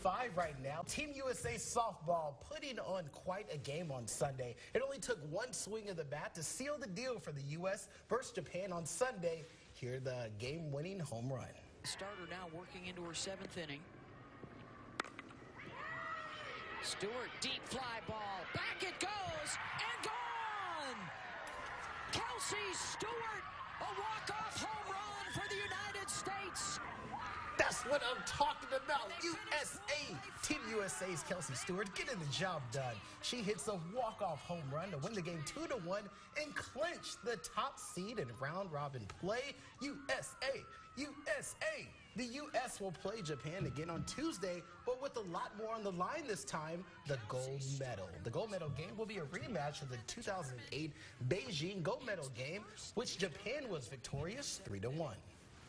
5 right now. Team USA softball putting on quite a game on Sunday. It only took one swing of the bat to seal the deal for the U.S. versus Japan on Sunday. Here the game-winning home run. Starter now working into her 7th inning. Stewart, deep fly ball. Back it goes and gone! Kelsey Stewart, a walk-off home run for the United States. That's what I'm talking about. USA. Team USA's Kelsey Stewart getting the job done. She hits a walk-off home run to win the game 2-1 and clinch the top seed in round-robin play. USA. USA. The U.S. will play Japan again on Tuesday, but with a lot more on the line this time, the gold medal. The gold medal game will be a rematch of the 2008 Beijing gold medal game, which Japan was victorious 3-1.